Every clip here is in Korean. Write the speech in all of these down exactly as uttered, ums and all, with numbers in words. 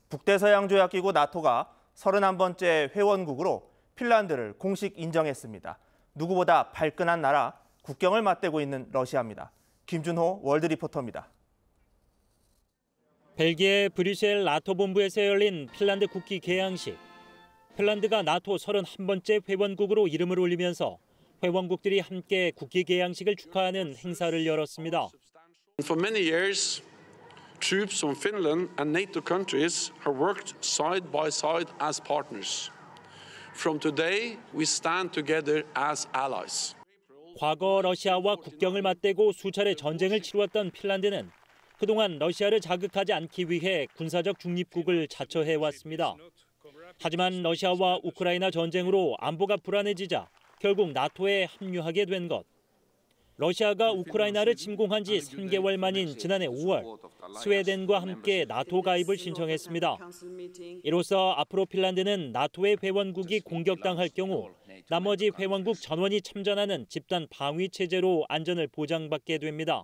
북대서양조약기구 나토가 서른한 번째 회원국으로 핀란드를 공식 인정했습니다. 누구보다 발끈한 나라, 국경을 맞대고 있는 러시아입니다. 김준호 월드리포터입니다. 벨기에 브뤼셀 나토 본부에서 열린 핀란드 국기 개양식. 핀란드가 나토 서른한 번째 회원국으로 이름을 올리면서 회원국들이 함께 국기 개양식을 축하하는 행사를 열었습니다. For many years, troops from Finland and NATO countries have worked side by side as partners. From today, we stand together as allies. 과거 러시아와 국경을 맞대고 수차례 전쟁을 치루었던 핀란드는 그동안 러시아를 자극하지 않기 위해 군사적 중립국을 자처해왔습니다. 하지만 러시아와 우크라이나 전쟁으로 안보가 불안해지자 결국 나토에 합류하게 된 것. 러시아가 우크라이나를 침공한 지 삼 개월 만인 지난해 오월, 스웨덴과 함께 나토 가입을 신청했습니다. 이로써 앞으로 핀란드는 나토의 회원국이 공격당할 경우 나머지 회원국 전원이 참전하는 집단 방위 체제로 안전을 보장받게 됩니다.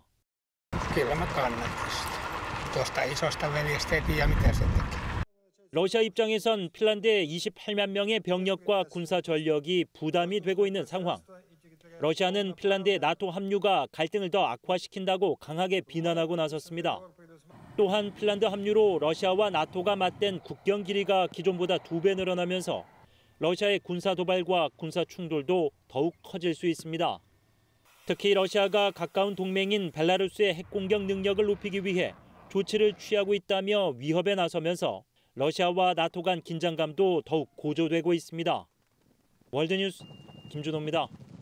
러시아 입장에선 핀란드의 이십팔만 명의 병력과 군사 전력이 부담이 되고 있는 상황. 러시아는 핀란드의 나토 합류가 갈등을 더 악화시킨다고 강하게 비난하고 나섰습니다. 또한 핀란드 합류로 러시아와 나토가 맞댄 국경 길이가 기존보다 두 배 늘어나면서 러시아의 군사 도발과 군사 충돌도 더욱 커질 수 있습니다. 특히 러시아가 가까운 동맹인 벨라루스의 핵 공격 능력을 높이기 위해 조치를 취하고 있다며 위협에 나서면서 러시아와 나토 간 긴장감도 더욱 고조되고 있습니다. 월드뉴스 김준호입니다.